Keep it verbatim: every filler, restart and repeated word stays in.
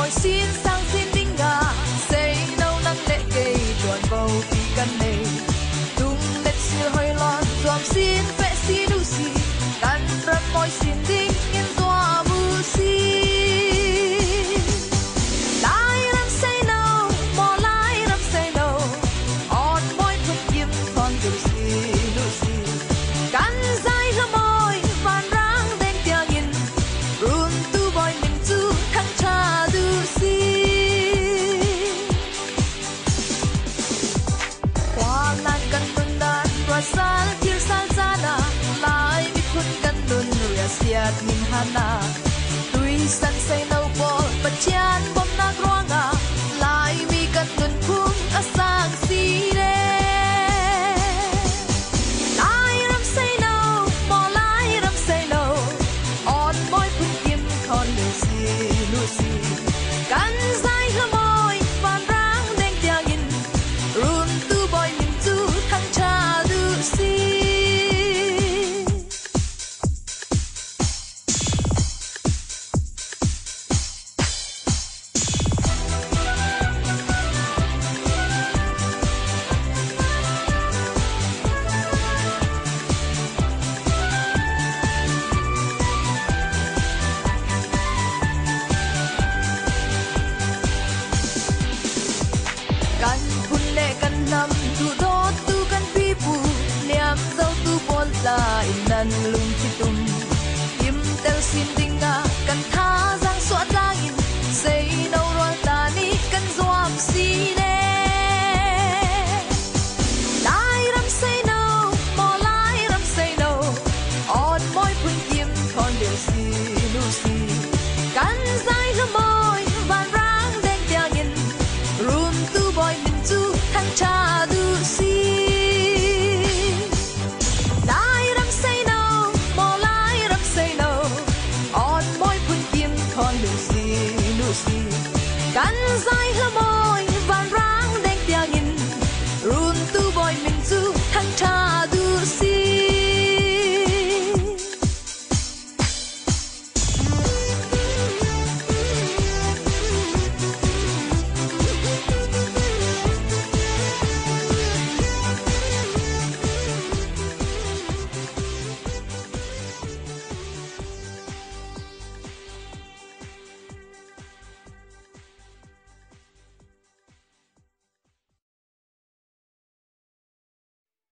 mỏi xin sang xin đinh gà xây nâu nắng lệ cây tuần bầu vì căn này tung lệ xưa hơi loạn dòm xin vẽ xin đủ xì căn rất mỏi xin đinh yên toa bu xì lai làm xây nâu mò lai làm xây nâu on mỏi thuốc kiếm con đủ xì đủ xì căn dai hơ mỏi van rang đen tia nghìn run tu boy mình tu thăng cha đủ xì qua lan căn tuần đan qua san thiêu san sana lai bị khuất căn tuần ria siat min hana tui san say nâu bol bật chan bom na groanga lai mi căn tuần khung asang si de lai ram say nâu mò lai ram say nâu on boy phun kim con lu si lu si căn dai hơ mỏi van rang đen tia nghìn run tu boy min tu thăng cha du si kan phun lệ kan lam tu do tu kan pi pu liam dâu tu bol la in nan lung chi tum im tel sim ding ga kan tha giang xóa giang in say nâu roan ta ni kan zoam si ne lai ram say nâu mò lai ram say nâu on môi phun kim con đều si lu si kan dai hơ mỏi van rang đen tia nghìn run tu boy min tu thăng cha du si lai ram say nâu mò lai ram say nâu on môi phun kim con lu si lu si kan dai hơ mỏi van rang đen tia nghìn run tu boy min tu thăng cha